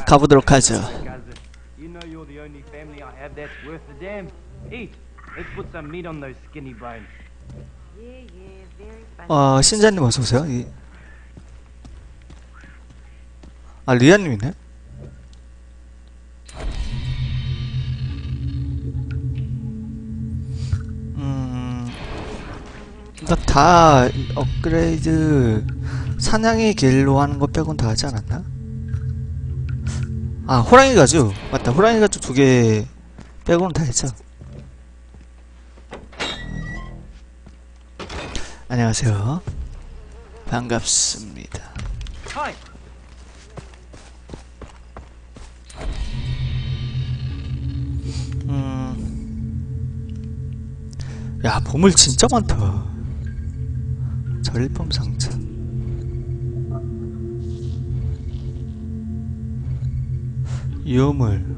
가보도록 하죠. You know you're the only family I have that's worth the damn. Eat. Let's put some meat on those skinny bones. 신자님 어서오세요. 리아님이네? 그니까 다 업그레이드 사냥의 길로 하는 거 빼곤 다 하지 않았나? 호랑이 가죽! 맞다, 호랑이 가죽 2개 빼고는 다 했죠. 안녕하세요. 반갑습니다. 야, 보물 진짜 많다. 전리품 상자. 유물.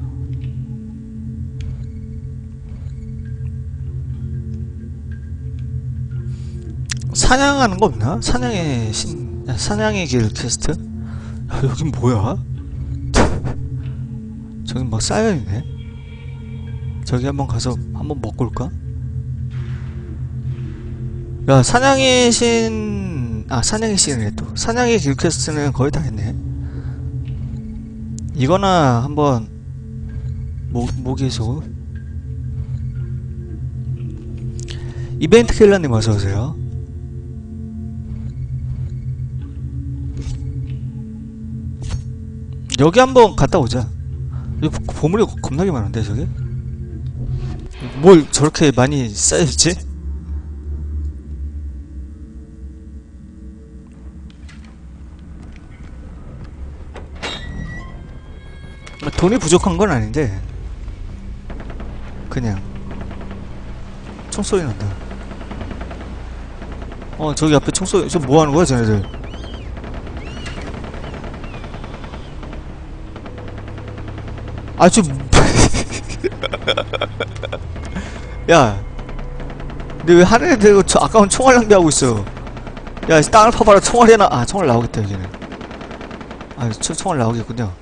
사냥하는 거 없나? 사냥의 길 퀘스트? 야, 여긴 뭐야? 저긴 막 쌓여있네? 저기 한번 가서 한번 먹고 올까? 야, 사냥의 신이네 또. 사냥의 길 퀘스트는 거의 다 했네. 이거나 한번 모기소. 이벤트 킬러님 어서오세요. 여기 한번 갔다 오자. 여기 보물이 겁나게 많은데 저기? 뭘 저렇게 많이 쌓여있지? 돈이 부족한 건 아닌데 그냥 총소리 난다. 저기 앞에 총소리. 저 뭐하는 거야 쟤네들? 야, 근데 왜 하늘에 대고 아까운 총알 낭비하고 있어? 야, 땅을 파봐라. 총알이 하나. 총알 나오겠다 여기는. 총알 나오겠군요.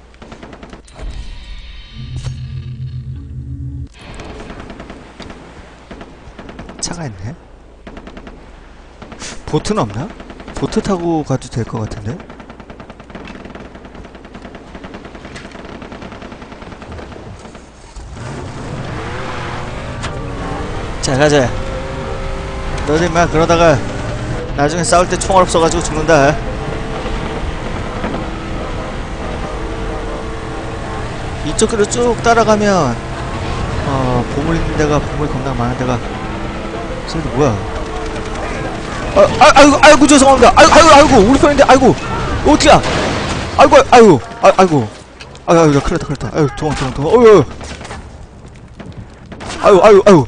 차가 있네. 보트는 없나? 보트 타고 가도 될 것 같은데? 자, 가자. 너들 인마 그러다가 나중에 싸울 때 총알 없어가지고 죽는다. 이쪽으로 쭉 따라가면 보물 있는 데가, 보물이 겁나 많은 데가. 저기 뭐야? 아이고 죄송합니다. 아이고 우리 편인데. 아이고 어떡해. 아이고 야, 큰일 났다. 아이고 도망. 아이고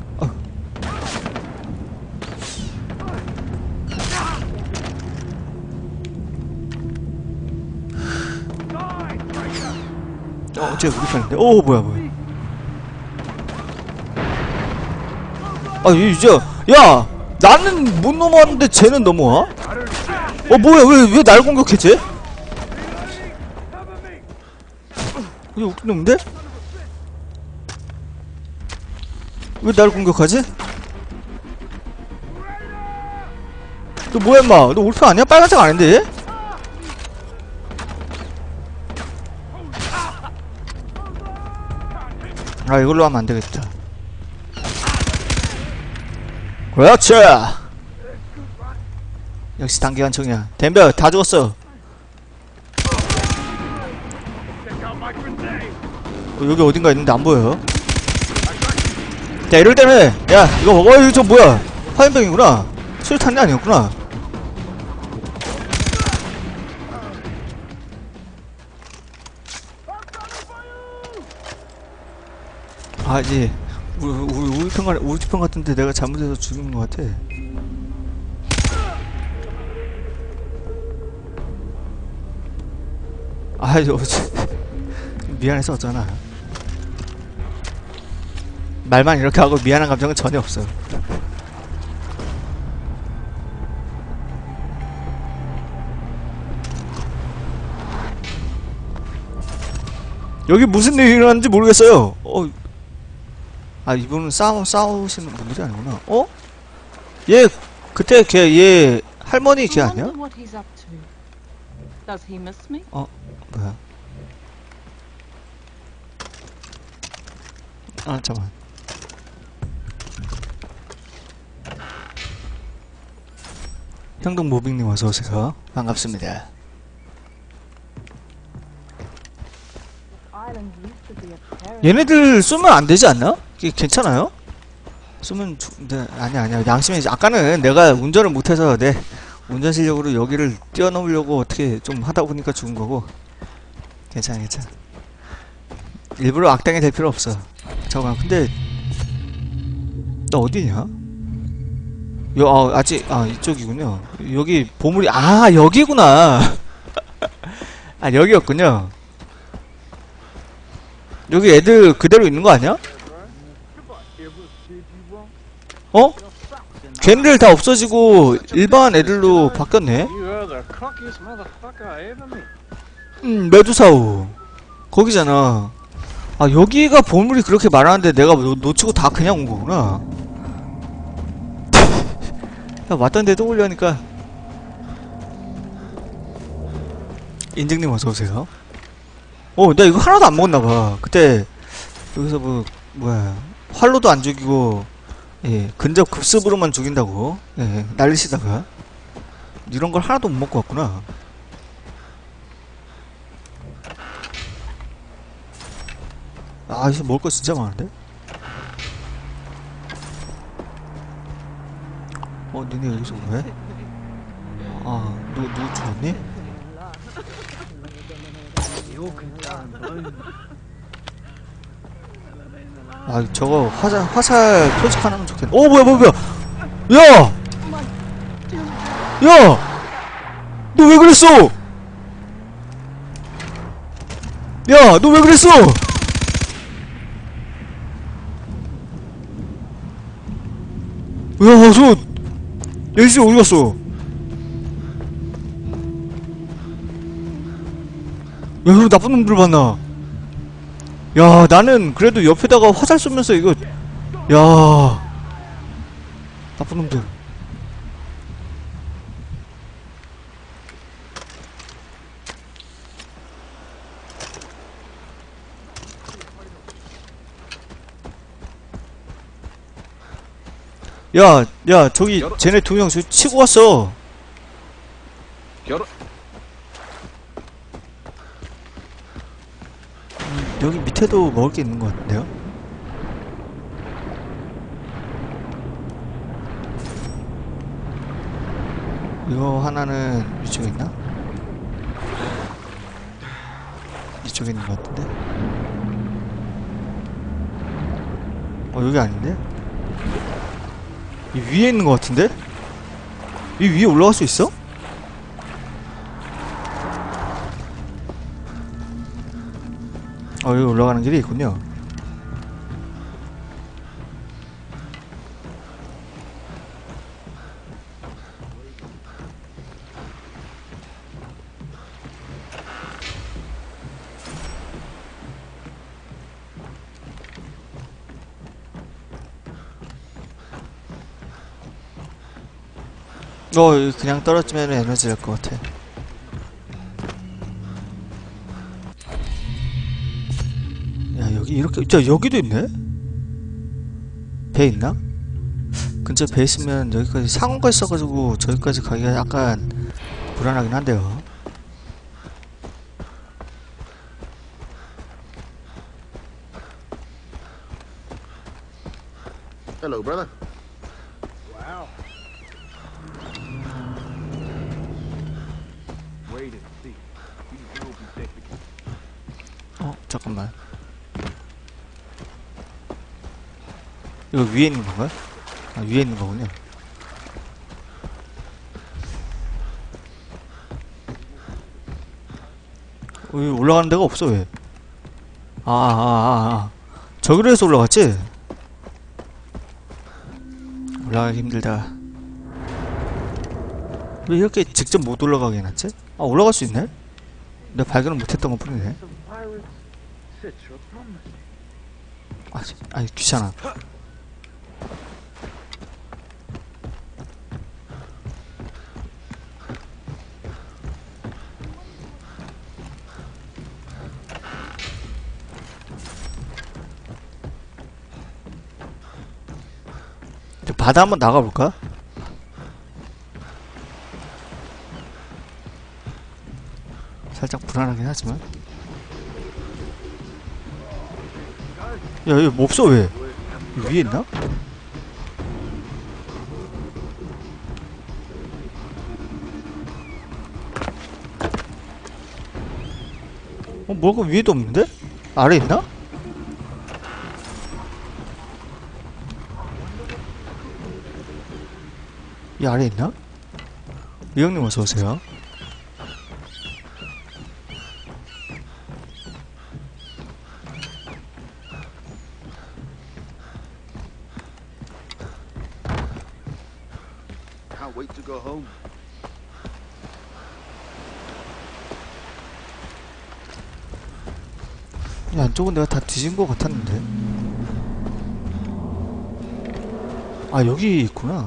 쟤 우리 편인데. 뭐야. 이제 야, 나는 못 넘어왔는데 쟤는 넘어와? 뭐야, 왜 날 공격해 쟤? 이게 웃긴 놈인데? 왜 날 공격하지? 너 뭐야 인마? 너 우리 편 아니야? 빨간색 아닌데 얘? 이걸로 하면 안되겠다. 그렇지! 역시 단기관총이야. 덤벼, 다 죽었어. 여기 어딘가 있는데 안 보여요? 야, 이럴 때는, 야, 이거 먹어. 이거 저 뭐야? 화염병이구나. 수류탄이 아니었구나. 이제 우리 편 같은데 내가 잘못해서 죽인 것 같아. 미안해서 어쩌나. 말만 이렇게 하고 미안한 감정은 전혀 없어. 여기 무슨 일이 일어났는지 모르겠어요. 아, 이분은 싸우시는 분들이 아니구나. 얘, 그때 얘 할머니 걔 I 아니야? wonder what he's up to. Does he miss me? 뭐야. 아, 잠깐만. 형동 모빙님 어서오세요. 반갑습니다. Island used to be a paradise. 얘네들 쏘면 안 되지 않나? 이게 괜찮아요? 쏘면 아니야. 양심에 아까는 내가 운전을 못해서 내 운전 실력으로 여기를 뛰어넘으려고 어떻게 좀 하다 보니까 죽은 거고. 괜찮아. 일부러 악당이 될 필요 없어. 잠깐만, 근데 나 어디냐? 아직 이쪽이군요. 여기 보물이 여기구나. 여기였군요. 여기 애들 그대로 있는 거 아니야? 걔네들 다 없어지고 일반 애들로 바뀌었네. 메두사우 거기잖아. 여기가 보물이 그렇게 많았는데 내가 놓치고 다 그냥 온 거구나. 야, 왔던 데도 오려니까. 인증님 어서오세요. 나 이거 하나도 안 먹었나봐. 그때 여기서 뭐야, 활로도 안 죽이고 근접 급습으로만 죽인다고 난리시다가 이런 걸 하나도 못 먹고 왔구나. 이거 먹을 거 진짜 많은데? 니네 여기서 왜? 누구 죽었니? 저거 화살 표식 하나면 좋겠네. 뭐야! 야! 너 왜 그랬어? 야, 너 왜 그랬어? 엘씨 어디 갔어? 야, 나쁜 놈들 봤나? 야, 나는 그래도 옆에다가 화살 쏘면서 이거, 야, 나쁜 놈들. 야, 저기 쟤네 두 명 치고 왔어. 여기 밑에도 먹을 게 있는 것 같은데요? 이거 하나는 이쪽에 있나? 이쪽에 있는 것 같은데? 여기 아닌데? 이 위에 있는 것 같은데? 이 위에 올라갈 수 있어? 여기 올라가는 길이 있군요. 그냥 떨어지면 에너지 될 것 같아. 야, 여기 이렇게, 여기도 있네? 배 있나? 근처에 배 있으면 여기까지 상어가 있어가지고 저기까지 가기가 약간 불안하긴 한데요. Hello, brother. Wow. Wait and see. These will be technical. 잠깐만. 이거 위에 있는 건가요? 위에 있는 거군요. 여기 올라가는 데가 없어, 왜? 저기로 해서 올라갔지? 올라가기 힘들다. 왜 이렇게 직접 못 올라가게 해놨지? 올라갈 수 있네? 내가 발견을 못했던 것 뿐이네. 아니 귀찮아. 바다 한번 나가볼까? 살짝 불안하긴 하지만. 야, 여기 뭐 없어, 왜? 여기 위에 있나? 뭐가 위에도 없는데? 아래 있나? 이 아래 있나? 이 형님 어서오세요. Can't wait to go home. 이 안쪽은 내가 다 뒤진 것 같았는데. 아, 여기 있구나.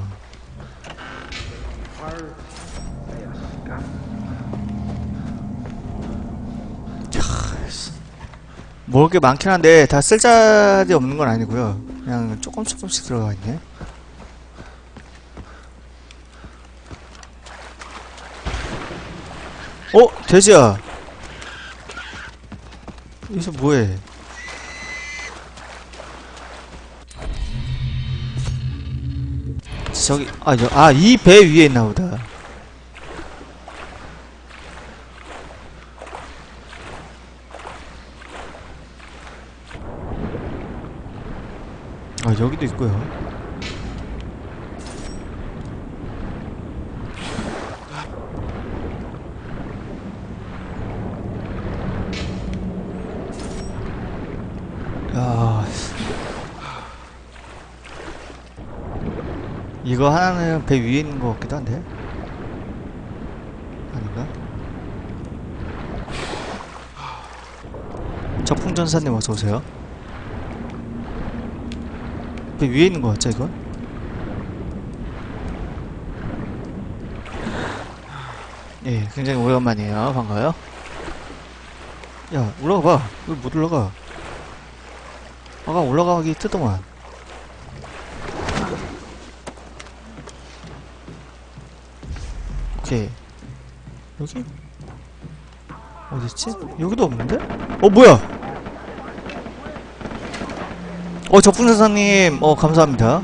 먹을 게 많긴 한데 다 쓸자리 없는 건 아니고요. 그냥 조금씩 들어가 있네. 돼지야. 여기서 뭐해? 저기 이 배 위에 있나 보다. 여기도 있고요. 야, 이거 하나는 배 위에 있는 것 같기도 한데. 아닌가? 적풍전사님 어서오세요. 배 위에 있는 거 같죠, 이건? 예, 굉장히 오랜만이에요. 반가워요. 야, 올라가봐. 왜 못 올라가? 아까 올라가기 뜨더만. 오케이. 여기? 어딨지? 여기도 없는데? 뭐야? 적분사사님, 감사합니다.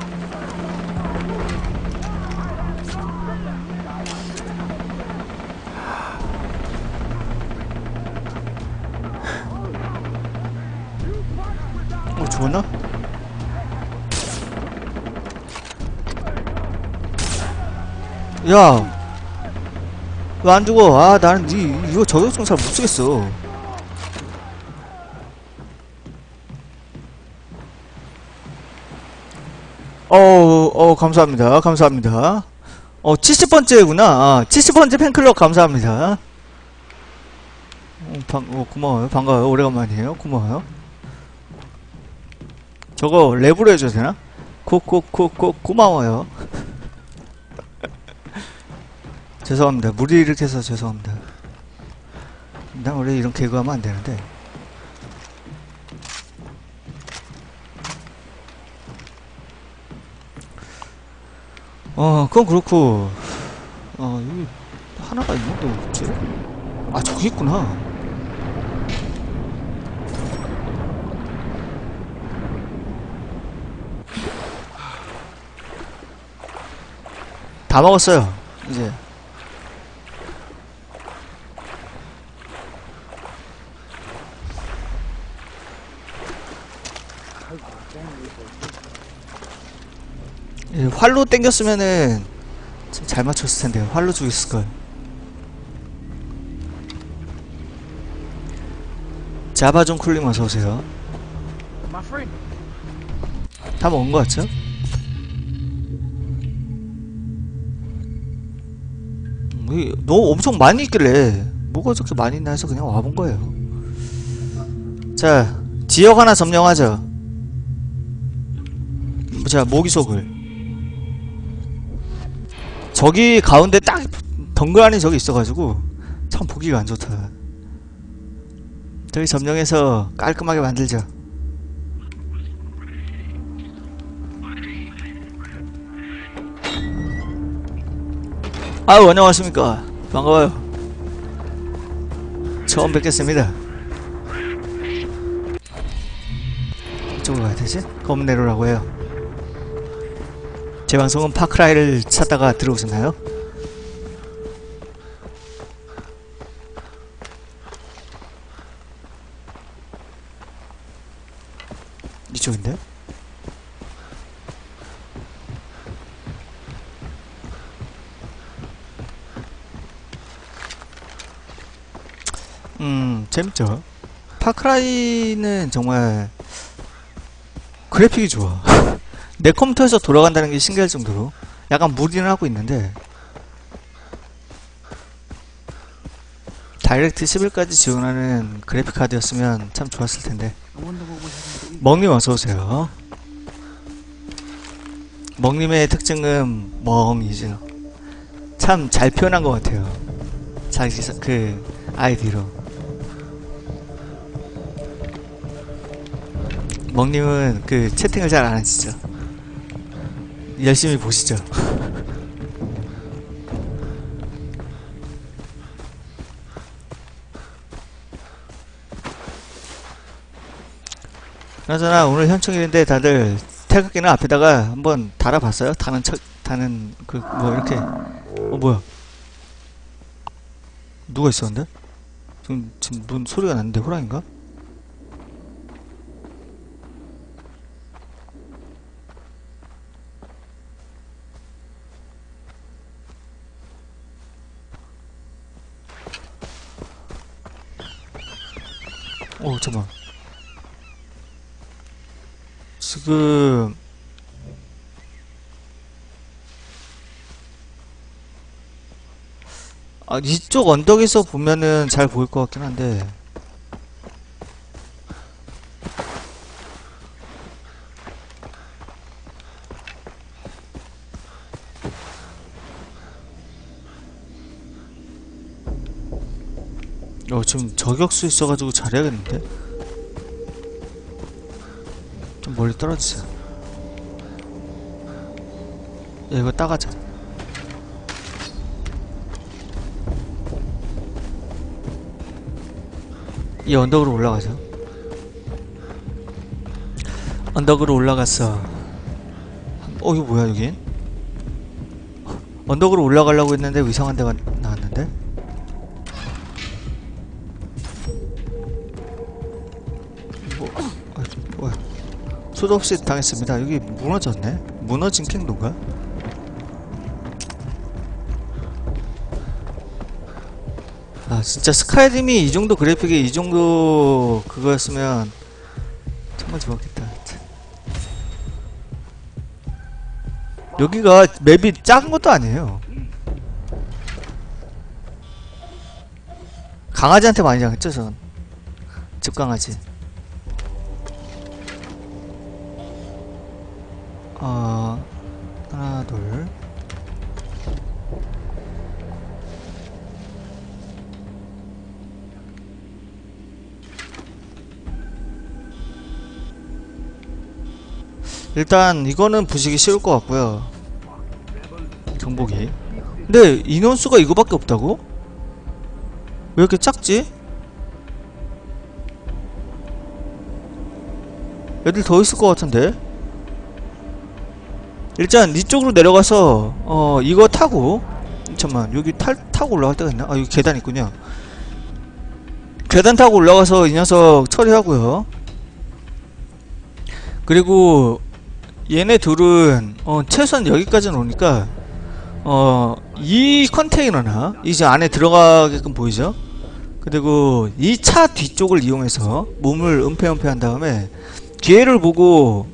죽었나? 야! 왜 안 죽어? 나는 이거 저격총 잘 못 쓰겠어. 감사합니다. 감사합니다. 70번째구나. 70번째 팬클럽 감사합니다. 고마워요. 반가워요. 오래간만이에요. 고마워요. 저거 랩으로 해줘도 되나? 고마워요. 죄송합니다. 무리 일으켜서 죄송합니다. 난 원래 이런 개그하면 안 되는데. 그건 그렇고, 여기 하나가 있는데 없지? 저기 있구나. 다 먹었어요, 이제. 활로 땡겼으면은 잘 맞췄을 텐데. 활로 죽였을 걸. 자바존 쿨링 어서 오세요. 다 먹은 거 같죠? 너 엄청 많이 있길래 뭐가 저렇게 많이 있나 해서 그냥 와본 거예요. 자, 지역 하나 점령하죠. 자, 모기속을. 저기 가운데 딱 덩그라니 저기 있어가지고 참 보기가 안 좋다. 저기 점령해서 깔끔하게 만들죠. 아유, 안녕하십니까. 반가워요. 처음 뵙겠습니다. 이쪽으로 가야 되지? 검은내로라고 해요. 제 방송은 파크라이를 찾다가 들어오셨나요? 이쪽인데? 재밌죠? 파크라이는 정말 그래픽이 좋아. 내 컴퓨터에서 돌아간다는 게 신기할 정도로 약간 무리는 하고 있는데 다이렉트 11까지 지원하는 그래픽 카드였으면 참 좋았을 텐데. 먹님 어서오세요. 먹님의 특징은 멍이죠. 참 잘 표현한 것 같아요. 자기 그 아이디로. 먹님은 그 채팅을 잘 안 하시죠. 열심히 보시죠. 그나저나 오늘 현충일인데 다들 태극기는 앞에다가 한번 달아봤어요? 다는 그 뭐 이렇게 뭐야? 누가 있었는데? 지금 눈 소리가 났는데 호랑인가? 잠깐만. 지금 이쪽 언덕에서 보면은 잘 보일 것 같긴 한데 지금 저격수 있어가지고 잘해야겠는데? 좀 멀리 떨어지자. 야, 이거 따가자. 이 언덕으로 올라가자. 언덕으로 올라갔어. 이거 뭐야 여긴? 언덕으로 올라가려고 했는데 이상한 데가 나왔는데? 뭐야? 수도 없이 당했습니다. 여기 무너졌네? 무너진 킹도인가? 진짜 스카이림이 이 정도 그래픽에 이 정도 그거였으면 정말 좋았겠다. 여기가 맵이 작은 것도 아니에요. 강아지한테 많이 당했죠, 전. 집강아지. 하나, 둘. 일단 이거는 부시기 쉬울 것 같고요. 정복이. 근데 인원수가 이거밖에 없다고? 왜 이렇게 작지? 애들 더 있을 것 같은데? 일단 이쪽으로 내려가서 이거 타고 잠깐만 여기 타고 올라갈 데가 있나? 여기 계단 있군요. 계단 타고 올라가서 이 녀석 처리하고요. 그리고 얘네 둘은 최소한 여기까지는 오니까 이 컨테이너나 이제 안에 들어가게끔 보이죠? 그리고 이 차 뒤쪽을 이용해서 몸을 은폐한 다음에 기회를 보고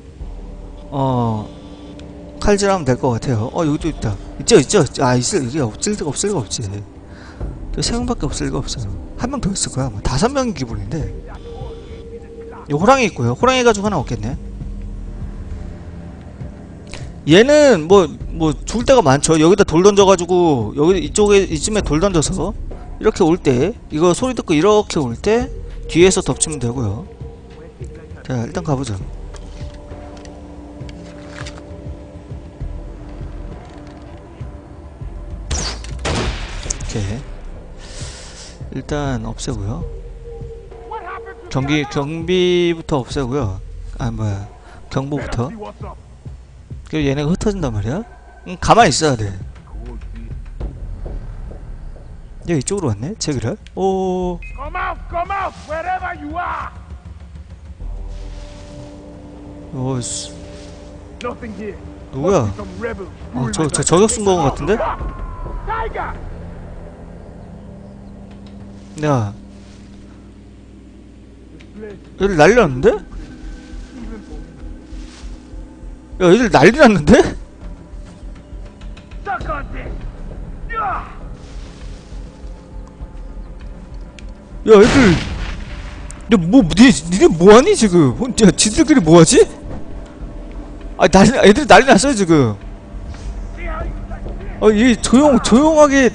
칼질하면 될 것 같아요. 여기도 있다. 있죠. 이게 없을 리가 없지. 저 3명밖에 없을 리가 없어요. 한 명 더 있을 거야. 5명이 기본인데. 이 호랑이 있고요. 호랑이 가지고 하나 없겠네. 얘는 뭐 죽을 때가 많죠. 여기다 돌 던져가지고 여기 이쯤에 돌 던져서 이렇게 올 때 이거 소리 듣고 이렇게 올 때 뒤에서 덮치면 되고요. 자 일단 가보자. 오케이. 일단 없애고요. 경비부터 없애고요. 아 뭐야 경보부터. 그리고 얘네가 흩어진단 말이야. 가만히 있어야 돼. 얘 이쪽으로 왔네. 제기를. 오. Come out, wherever you are. 오씨. Nothing here. 누구야? Some rebels. 저 저격 쏜 거 같은데? Tiger. 야. 얘들 난리 났는데? 야 얘들 난리 났는데? Suck on this. Yeah. 야 애들 니네 뭐하니 지금? 야 지들끼리 뭐하지? 아 애들이 난리 났어요 지금. 얘 조용하게.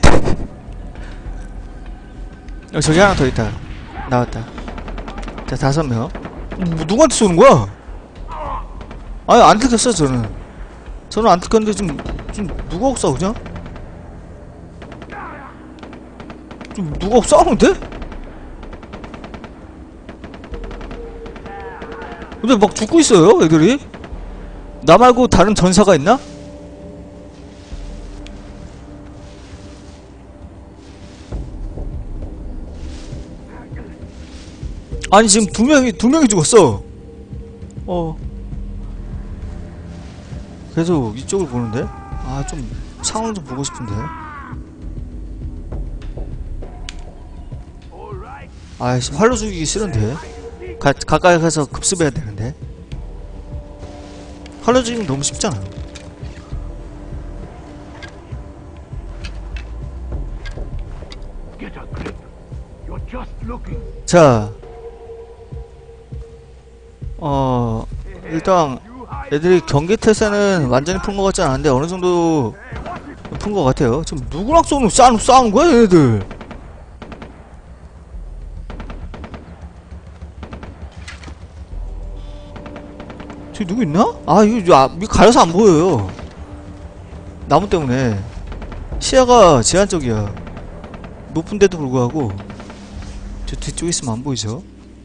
저기 하나 더 있다. 나왔다. 자 5명. 누구한테 쏘는 거야? 아니 안 들켰어요 저는 안 들켰는데 지금 누구하고 싸우냐? 좀 누구하고 싸우는데? 근데 막 죽고 있어요 애들이. 나 말고 다른 전사가 있나? 아니 지금 두 명이 죽었어. 계속 이쪽을 보는데? 아 좀 상황 좀 보고 싶은데. 아이씨 활로 죽이기 싫은데. 가까이 가서 급습해야 되는데. 활로 죽이면 너무 쉽잖아. Get a grip. You're just looking. 자 일단 애들이 경기 태세는 완전히 푼 것 같지 않은데 어느 정도 푼 것 같아요. 지금 누구랑 싸우는 거야 얘네들? 저기 누구 있나? 이거 가려서 안 보여요. 나무 때문에 시야가 제한적이야. 높은데도 불구하고 저 뒤쪽에 있으면 안 보이죠?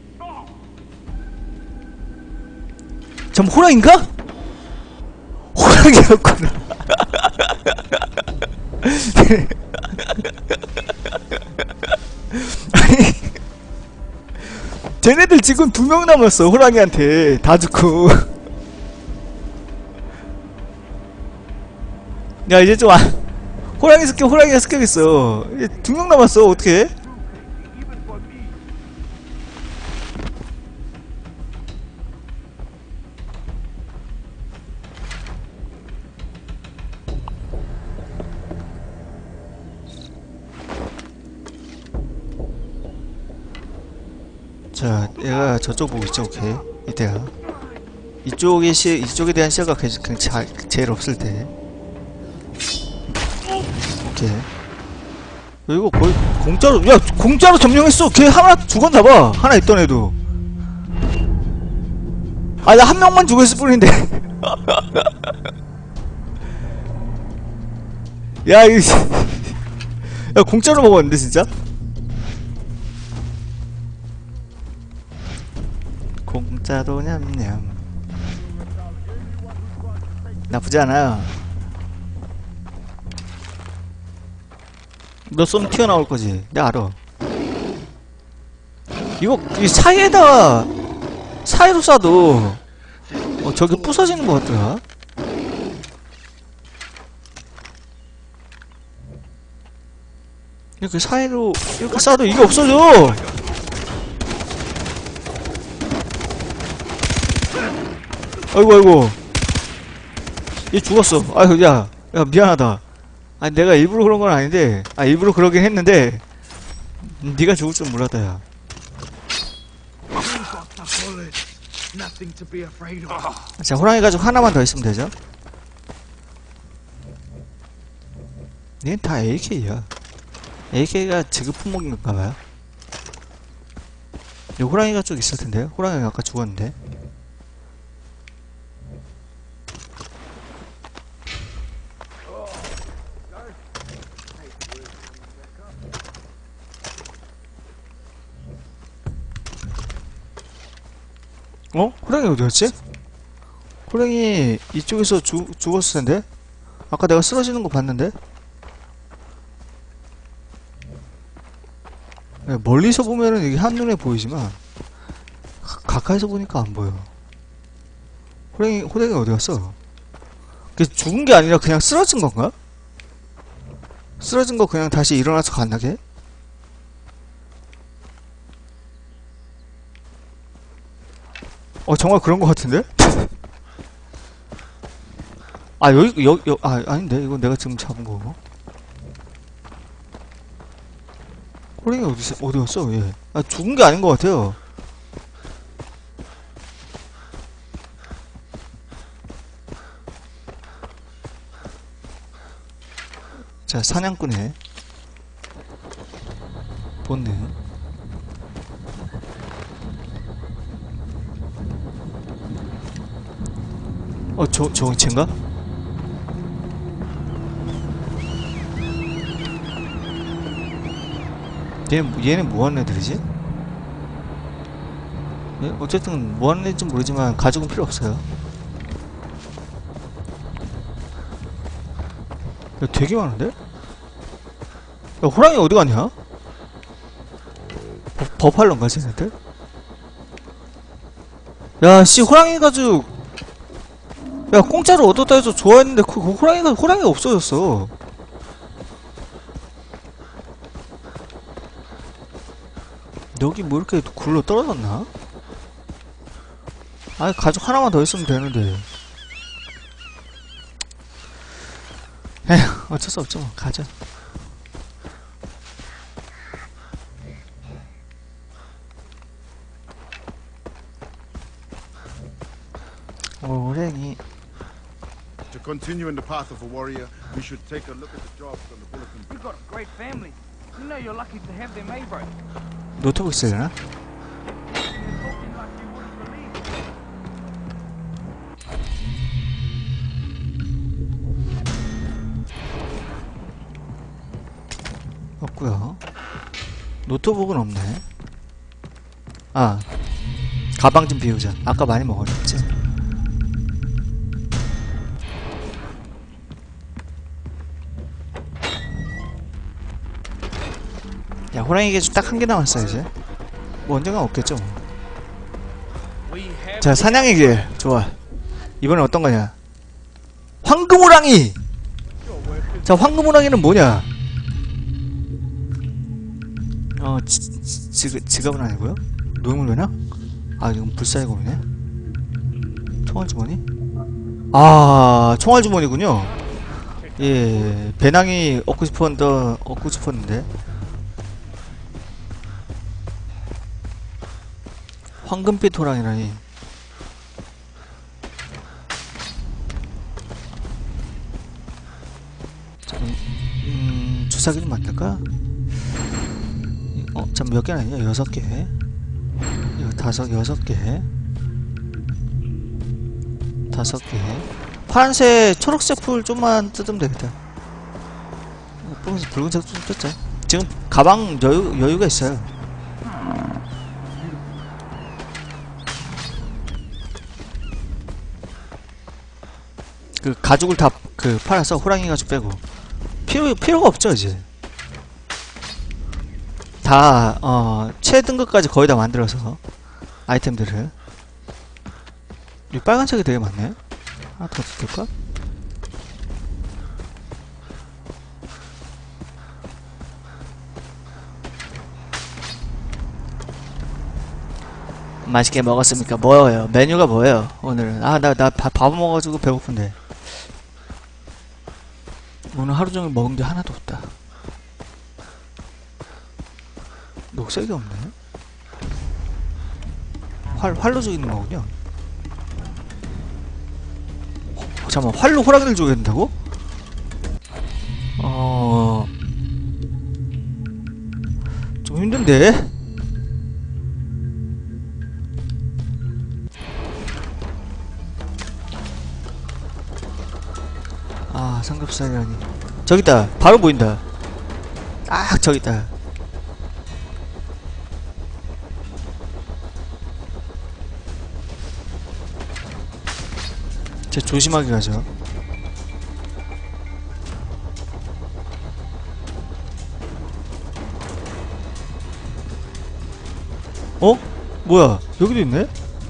잠깐 호랑인가? 호랑이였구나. 아니 쟤네들 지금 2명 남았어. 호랑이한테 다 죽고. 야 이제 좀 호랑이가 습격했어. 2명 남았어. 어떡해? Even for me. 자, 얘가 저쪽 보고 있죠. 오케이. 이때야. 이쪽에 대한 시야가 그냥 제일 없을 때. 오케이. 이거 거의 공짜로 점령했어. 걔 하나 죽었나봐. 하나 있던 애도. 나 한 명만 죽었을 뿐인데. 야 공짜로 먹었는데 진짜. 공짜로 냠냠. 나쁘지 않아요. 너 쏘면 튀어나올 거지. 내가 알아. 이 사이로 쏴도 저기 부서지는 것 같더라. 이렇게 사이로 이렇게 쏴도 이게 없어져. 아이고 얘 죽었어. 아이고 야 미안하다. 아니 내가 일부러 그런 건 아닌데 일부러 그러긴 했는데 네가 죽을 줄 몰랐다. 야 Bullets. Nothing to be afraid of. 자, 호랑이 가죽 하나만 더 있으면 되죠. 얘는 다 AK야. AK가 지급 품목인 건가봐요. 여기 호랑이 가죽 있을 텐데. 호랑이가 아까 죽었는데. 어? 호랑이 어디였지? 호랑이 이쪽에서 죽었을 텐데? 아까 내가 쓰러지는 거 봤는데? 네, 멀리서 보면은 이게 한눈에 보이지만 가까이서 보니까 안 보여. 호랑이 어디 갔어? 죽은 게 아니라 그냥 쓰러진 건가? 쓰러진 거 그냥 다시 일어나서 갔나게? 정말 그런 거 같은데? 아, 아닌데? 이건 내가 지금 잡은 거고. 호랑이 어디 갔어, 얘? 아, 죽은 게 아닌 것 같아요. 자, 사냥꾼의 본능. 저거 쟤인가? 얘는 뭐하는 애들이지? 예? 어쨌든 뭐하는 애인지 모르지만 가죽은 필요 없어요. 야, 되게 많은데? 야, 호랑이 어디 갔냐? 버팔런가, 쟤네들? 야, 씨, 호랑이 가죽! 야, 공짜로 얻었다 해서 좋아했는데, 호랑이가 없어졌어. 여기 뭐 이렇게 굴러 떨어졌나? 아니, 가죽 하나만 더 있으면 되는데. 에휴, 어쩔 수 없죠, 뭐. 가자. 호랭이. To continue in the path of a warrior, we should take a look at the jobs on the bulletin. You've got a great family. You know you're lucky to have them, eh, bro? 노트북 있으려나? You're talking like you wouldn't believe. 없구요. 노트북은 없네. 아, 가방 좀 비우자. 아까 많이 먹었지. 야, 호랑이 개주 딱 한 개 남았어 이제. 뭐 언젠가 없겠죠 뭐. 자, 사냥의 길. 좋아. 이번엔 어떤 거냐? 황금호랑이! 자, 황금호랑이는 뭐냐? 지갑은 아니고요? 노예물매나? 아, 이건 불사의검이네? 총알주머니? 아, 총알주머니군요. 예, 배낭이 얻고 싶었는데. 황금빛 호랑이라니. 주사기 좀 만들까? 잠 몇 개나 있냐? 6개. 이거 6개. 5개. 파란색, 초록색 풀 좀만 뜯으면 되겠다. 붉은색 좀 뜯자. 지금 가방 여유가 있어요. 그 가죽을 다 팔아서 호랑이 가죽 빼고 필요가 없죠 이제. 다 최등급까지 거의 다 만들어서 아이템들을. 이 빨간색이 되게 많네. 하나 더 뜯을까? 맛있게 먹었습니까? 뭐예요? 메뉴가 뭐예요? 오늘은 나 밥 먹어가지고 배고픈데. 오늘 하루 종일 먹은 게 하나도 없다. 녹색이 없네. 활로 죽이는 거군요. 잠깐만, 활로 호랑이를 죽여야 된다고? 좀 힘든데? 아, 삼겹살이라니. 저기있다. 바로 보인다. 딱 저기있다. 제 조심하게 가죠. 어? 뭐야? 여기도 있네?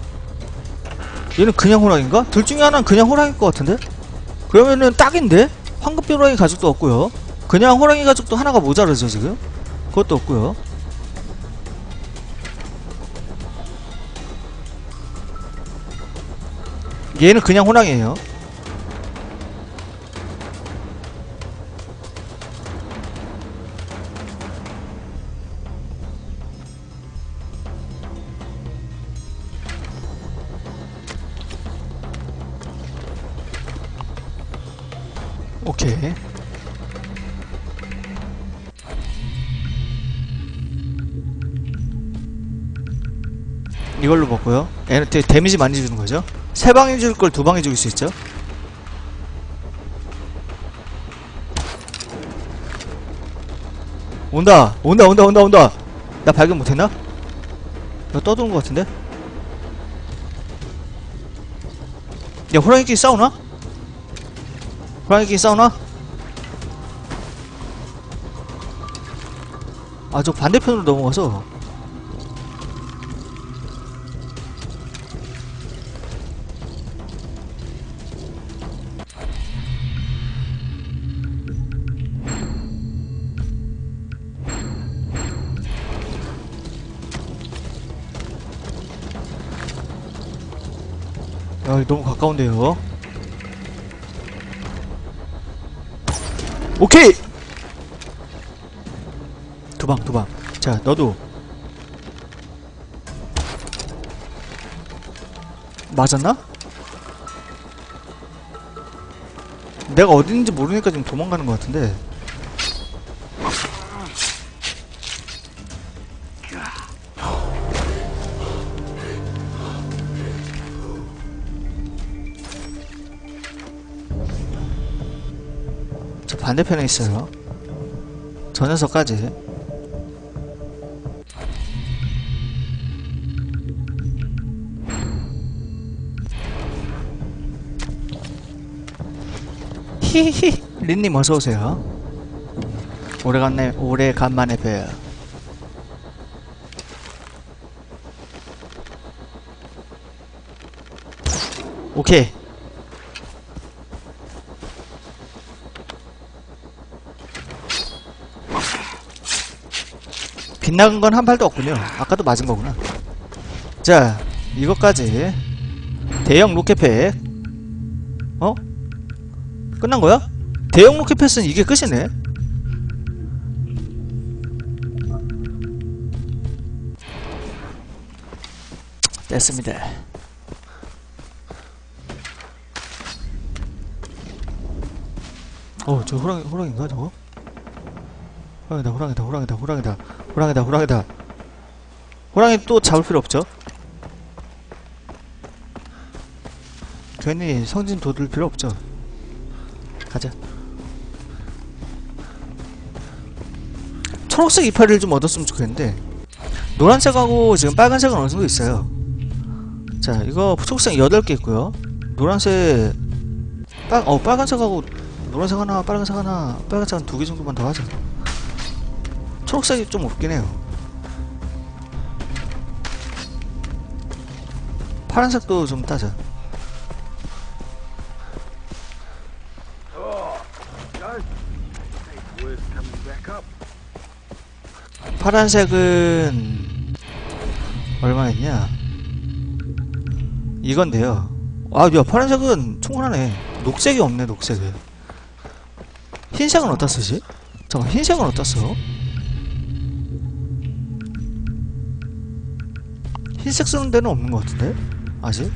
얘는 그냥 호랑인가? 둘 중에 하나는 그냥 호랑일 것 같은데? 그러면은 딱인데? 황급비 호랑이 가죽도 없고요. 그냥 호랑이 가죽도 하나가 모자르죠 지금? 그것도 없고요. 얘는 그냥 호랑이에요. 오케이. 이걸로 먹고요. 얘한테 데미지 많이 주는 거죠. 세 방에 줄 걸 두 방에 죽일 수 있죠. 온다! 온다! 온다! 온다! 온다! 나 발견 못했나? 나 떠도는 것 같은데? 야, 호랑이끼리 싸우나? 호랑이끼리 싸우나? 아, 저 반대편으로 넘어가서 야, 너무 가까운데요. 오케이! 두방. 자, 너도 맞았나? 내가 어딘지 모르니까 지금 도망가는 것 같은데. 저 반대편에 있어요. 저 녀석까지. 히히. 린님 어서오세요. 오래간만에 봬요. 오케이. 빗나간 건 한 발도 없군요. 아까도 맞은 거구나. 자, 이것까지. 대형 로켓팩. 어? 끝난 거야? 대형 로켓패스는 이게 끝이네? 됐습니다. 저 호랑인가 저거? 호랑이다. 호랑이 또 잡을 필요 없죠? 괜히 성진 돋을 필요 없죠? 가자. 초록색 이파리를 좀 얻었으면 좋겠는데 노란색하고 지금 빨간색은 어느 정도 있어요. 자, 이거 초록색 8개 있고요. 노란색 빨간색하고 노란색 하나, 빨간색 하나, 빨간색 한 2개 정도만 더 하자. 초록색이 좀 없긴 해요. 파란색도 좀 따자. 파란색은 얼마 있냐? 이건데요. 아, 야, 파란색은 충분하네. 녹색이 없네, 녹색은. 흰색은 어디다 쓰지? 잠깐, 흰색은 어디다 써? 흰색 쓰는 데는 없는 것 같은데? 아직?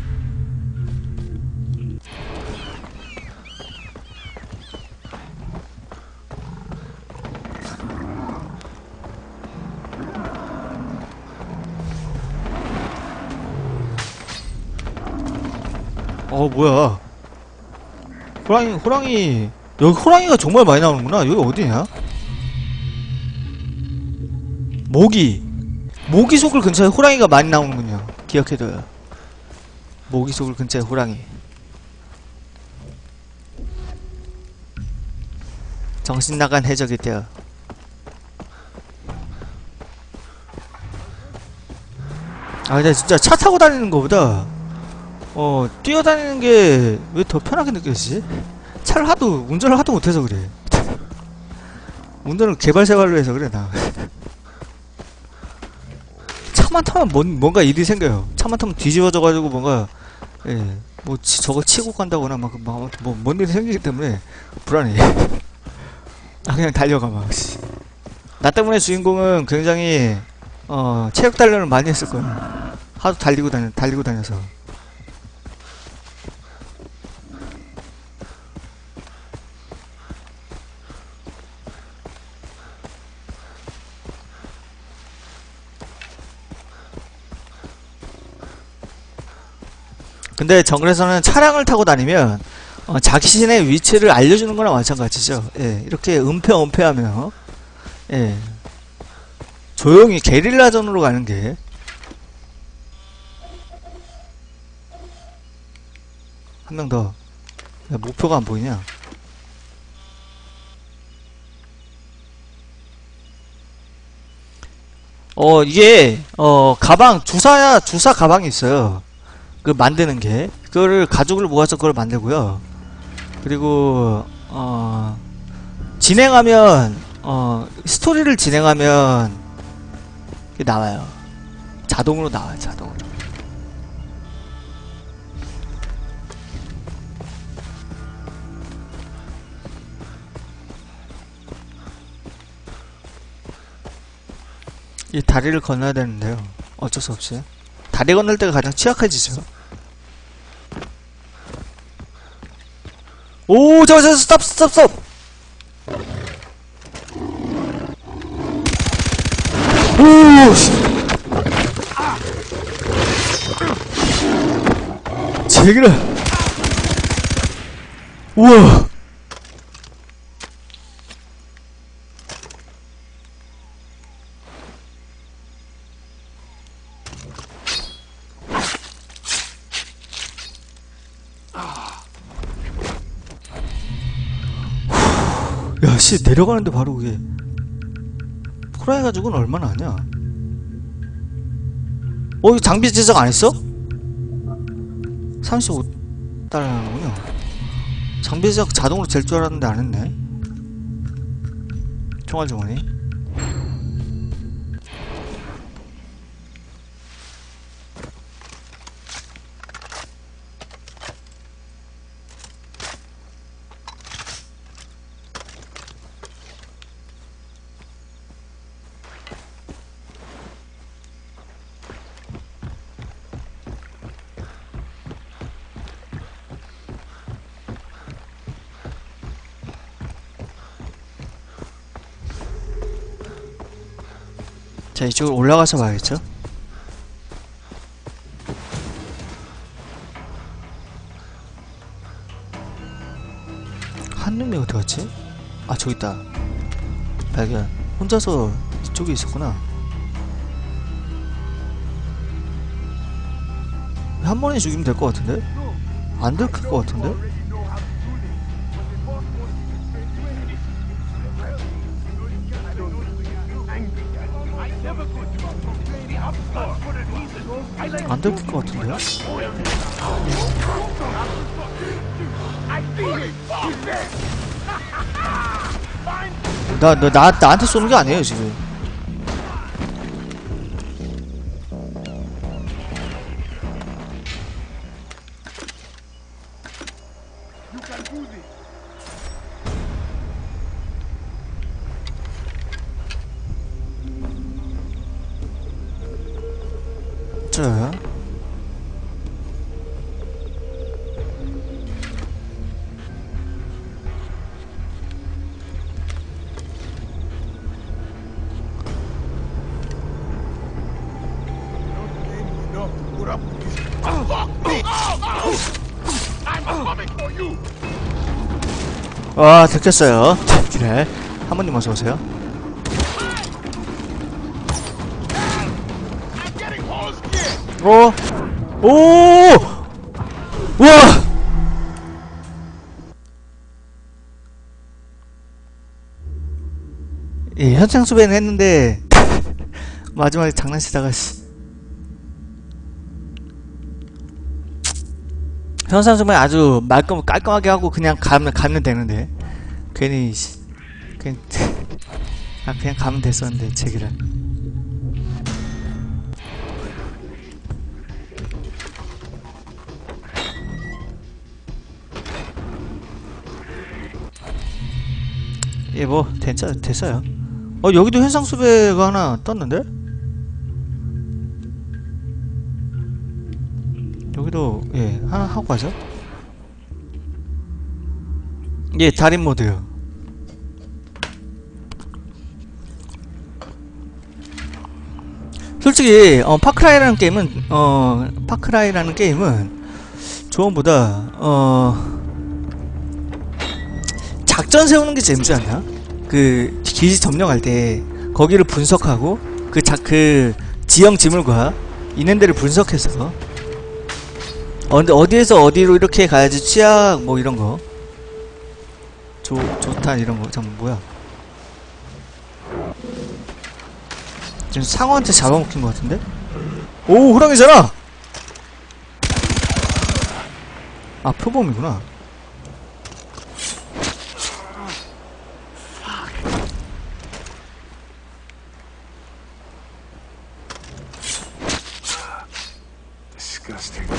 뭐야. 호랑이. 여기 호랑이가 정말 많이 나오는구나. 여기 어디냐? 모기 속을 근처에 호랑이가 많이 나오는군요. 기억해둬요. 모기 속을 근처에 호랑이. 정신 나간 해적이 되어. 근데 진짜 차 타고 다니는 거보다 뛰어다니는 게 왜 더 편하게 느껴지지? 차를 운전을 하도 못해서 그래. 운전을 개발생활로 해서 그래, 나. 차만 타면 뭔가 일이 생겨요. 차만 타면 뒤집어져가지고 뭔가, 저걸 치고 간다거나 뭔 일이 생기기 때문에 불안해. 그냥 달려가, 막. 나 때문에 주인공은 굉장히, 체력 단련을 많이 했을 거야. 하도 달리고 다녀서. 근데 정글에서는 차량을 타고 다니면 자신의 위치를 알려주는 거나 마찬가지죠. 이렇게 은폐하며 조용히 게릴라전으로 가는 게 한 명 더. 야, 목표가 안 보이냐? 이게 가방 주사 가방이 있어요. 그 만드는 게 그거를 가죽을 모아서 그걸 만들고요. 그리고 진행하면 스토리를 진행하면 이게 나와요. 자동으로 나와요. 자동으로. 이 다리를 건너야 되는데요. 어쩔 수 없이 다리 건널 때가 가장 취약해지죠. 오, 스톱! 오, 씨. 제기라. 우와. 야, 씨, 내려가는데 바로 그게. 호랑이 가죽은 얼마나 하냐? 이거 장비 제작 안 했어? 35달러라는군요. 장비 제작 자동으로 될 줄 알았는데 안 했네. 총알 주머니. 자, 이쪽으로 올라가서 봐야겠죠? 한눈이 어디 갔지? 아, 저기 있다. 발견. 혼자서 이쪽에 있었구나. 한 번에 죽이면 될 것 같은데? 안 들킬 것 같은데? 안 들킬 것 같은데요? 나한테 쏘는 게 아니에요, 지금. 자. Enough to put up with this. Fuck me! I'm coming for you! 와, 들켰어요. 그래. 한번님 어서오세요. I'm getting hosed here! 오! 오! 와! 예, 현장 수배는 했는데 마지막에 장난치다가 씨. 현상 수배 아주 깔끔하게 하고 그냥 가면 되는데 괜히 씨, 그냥 그냥 가면 됐었는데 제기를. 예, 뭐 됐어요. 여기도 현상 수배가 하나 떴는데? 여기도 예 하나 하고 가죠. 예, 달인 모드요. 솔직히 파크라이라는 게임은 조언보다 작전 세우는 게 재밌지 않나? 그 기지 점령할 때 거기를 분석하고 그 지형 지물과 있는 데를 분석해서 어디에서 어디로 이렇게 가야지 취약 뭐 이런 거 좋다 이런 거. 잠깐 뭐야? 지금 상어한테 잡아먹힌 것 같은데? 오, 호랑이잖아! 아, 표범이구나. Disgusting.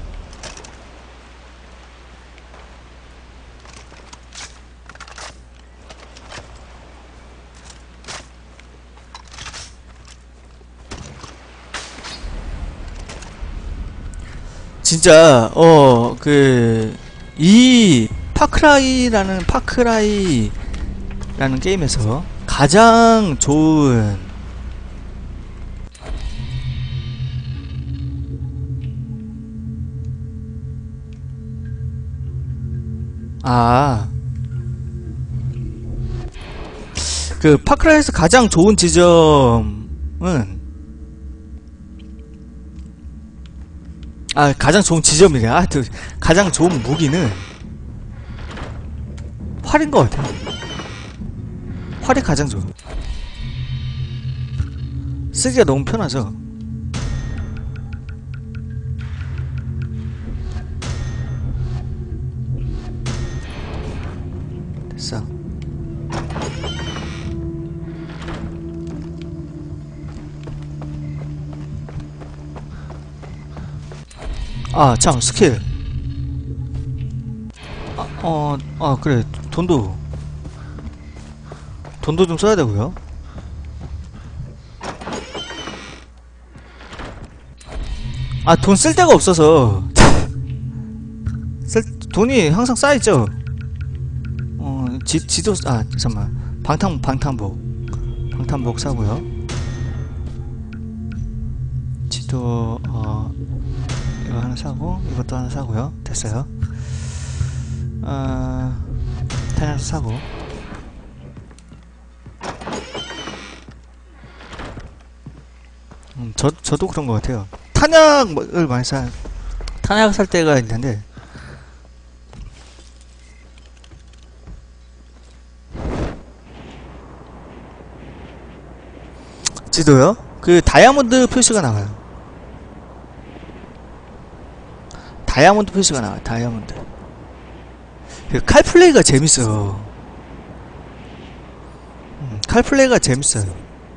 진짜 이 파크라이라는 게임에서 가장 좋은 그 파크라이에서 가장 좋은 지점은 가장 좋은 지점이래. 가장 좋은 무기는 활인 것 같아. 활이 가장 좋아. 쓰기가 너무 편하죠. 됐어. 참, 스킬. 그래. 돈도 좀 써야 되고요. 돈 쓸 데가 없어서. 돈이 항상 쌓여있죠. 지도, 잠깐만. 방탄복 사고요. 지도, 이거 하나 사고, 이것도 하나 사고요. 됐어요. 탄약 사고. 저도 그런 것 같아요. 탄약을 많이 탄약 살 때가 있는데. 지도요? 그 다이아몬드 표시가 나와요. 다이아몬드 표시가 나와요. 다이아몬드. 그 칼플레이가 재밌어요. 칼플레이가 재밌어요.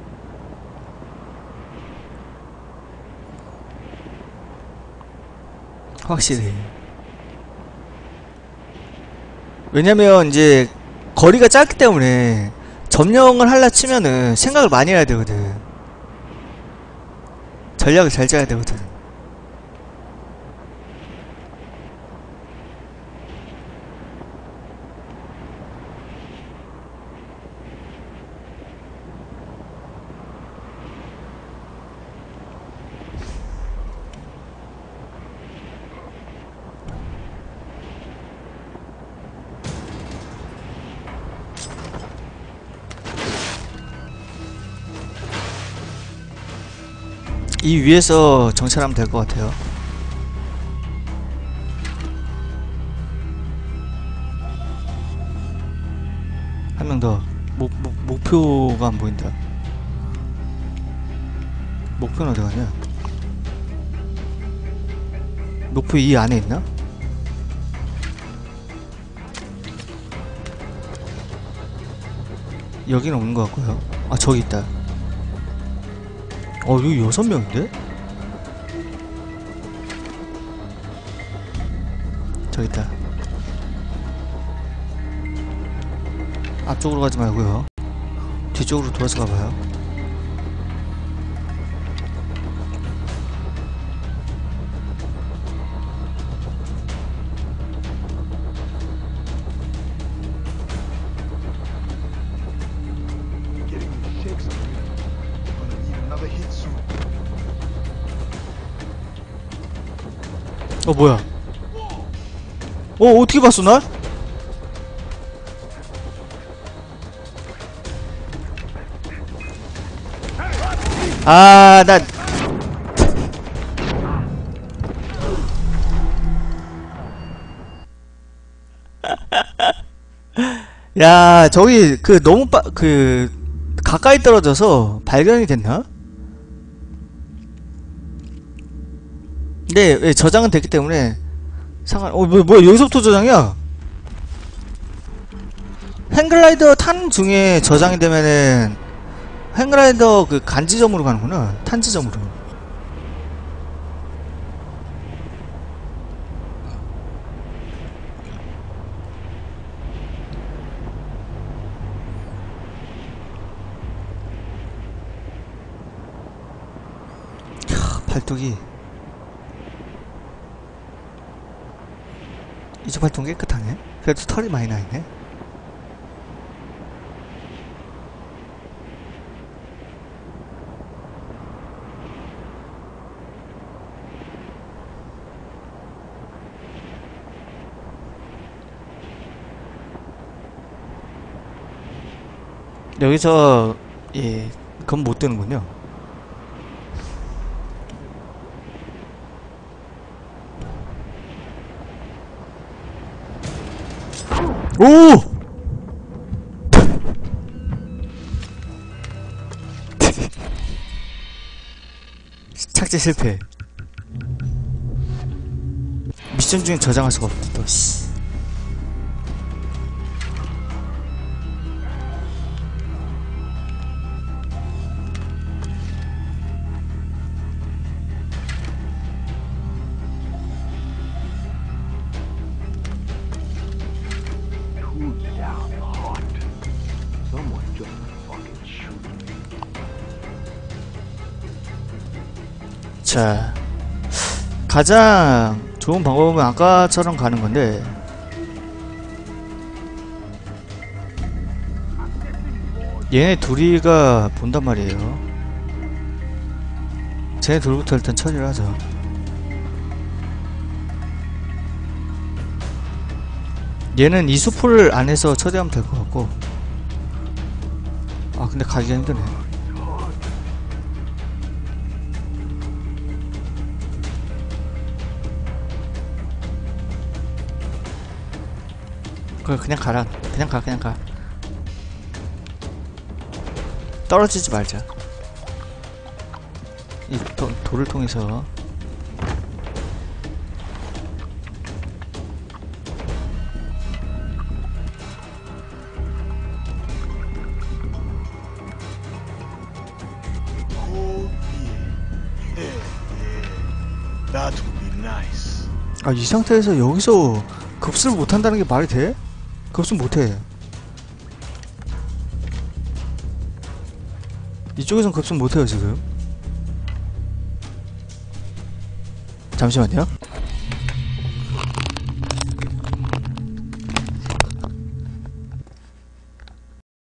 확실히. 왜냐면 이제 거리가 짧기 때문에 점령을 하려 치면은 생각을 많이 해야 되거든. 전략을 잘 짜야 되거든. 이 위에서 정찰하면 될 것 같아요. 한 명 더. 목표가 안 보인다. 목표는 어디 가냐? 목표 이 안에 있나? 여기는 없는 것 같고요. 아, 저기 있다. 여기 6명인데? 저기 있다. 앞쪽으로 가지 말고요. 뒤쪽으로 돌아서 가봐요. Getting the shakes up here. Gonna need another hit soon. 뭐야? 어떻게 봤어, 날? 나 야, 저기 너무 가까이 떨어져서 발견이 됐나? 근데 왜 저장은 됐기 때문에 뭐야, 여기서부터 저장이야? 행글라이더 탄 중에 저장이 되면은 행글라이더 간지점으로 가는구나. 탄지점으로. 팔뚝이 이쪽 팔뚝 깨끗하네. 그래도 털이 많이 나있네. 여기서 그건 못 되는군요. 오! 착지 실패. 미션 중에 저장할 수가 없다. 또 씨. 자, 가장 좋은 방법은 아까처럼 가는 건데, 얘네 둘이가 본단 말이에요. 쟤네 둘부터 일단 처리를 하죠. 얘는 이 수풀 안에서 처리하면 될 것 같고. 아, 근데 가기가 힘드네. 그냥 가라. 그냥 가. 떨어지지 말자. 이 돌을 통해서. That would be nice. 아, 이 상태에서 여기서 급습을 못한다는 게 말이 돼? 급습 못해. 이쪽에선 급습 못해요 지금. 잠시만요.